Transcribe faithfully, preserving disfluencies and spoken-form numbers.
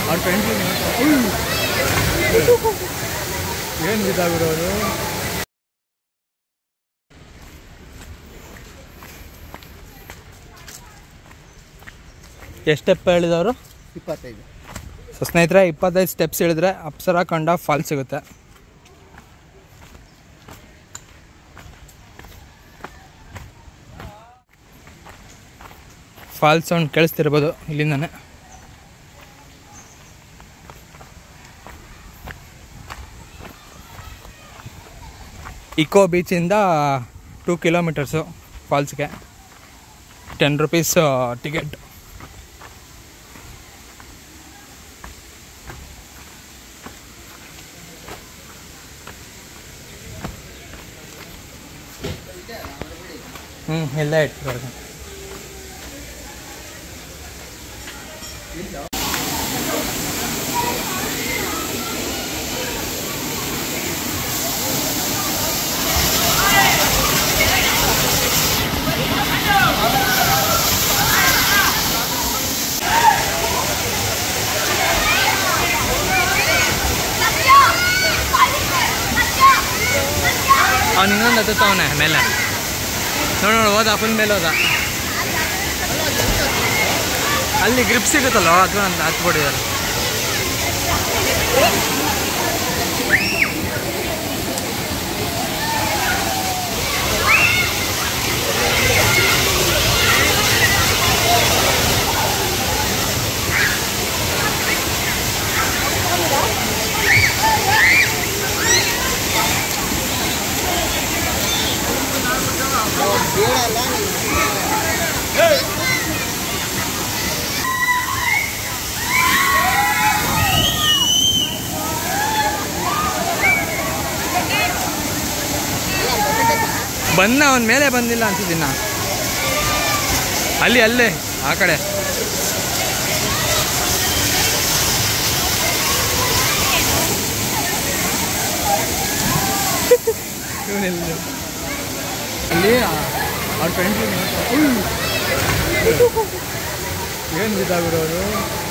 ಅವ್ರ ಫ್ರೆಂಡ್ಸ್ ಏನು ಬಿದ್ದಾಗಿರೋರು. ಎಷ್ಟು ಸ್ಟೆಪ್ ಹೇಳಿದವರು? ಇಪ್ಪತ್ತೈದು. ಸೊ ಸ್ನೇಹಿತರೆ, ಇಪ್ಪತ್ತೈದು ಸ್ಟೆಪ್ಸ್ ಹೇಳಿದ್ರೆ ಅಪ್ಸರಾಕೊಂಡ ಫಾಲ್ಸ್ ಸಿಗುತ್ತೆ. ಫಾಲ್ಸ್ ಸೌಂಡ್ ಕೇಳಿಸ್ತಿರ್ಬೋದು ಇಲ್ಲಿಂದಾನೆ. ಇಕೋ ಬೀಚಿಂದ ಟೂ ಕಿಲೋಮೀಟರ್ಸು ಫಾಲ್ಸ್ಗೆ. Ten rupees ticket. ಹ್ಞೂ ಎಲ್ಲ ಇಟ್ಟಿರೋದು. ಅವ್ನು ಇನ್ನೊಂದು ಹತ್ತವನೆ ಮೇಲೆ ನೋಡಿ ನೋಡಿ ಹೋದ ಫುಲ್ ಮೇಲೆ ಹೋದ. ಅಲ್ಲಿ ಗ್ರಿಪ್ ಸಿಗುತ್ತಲ್ಲ ಅಥವಾ ಅಂತ ಹತ್ಬಿಟ್ಟಿದ್ದಾರೆ. ಬಂದ ಅವನ ಮೇಲೆ ಬಂದಿಲ್ಲ ಅಂತಿದ್ದೀನ. ಅಲ್ಲಿ ಅಲ್ಲೇ ಆ ಕಡೆ ಅಲ್ಲಿ ಅವ್ರ ಫ್ರೆಂಡ್ಸ್ ಏನು ಬಿದ್ದಾಗಿರೋರು.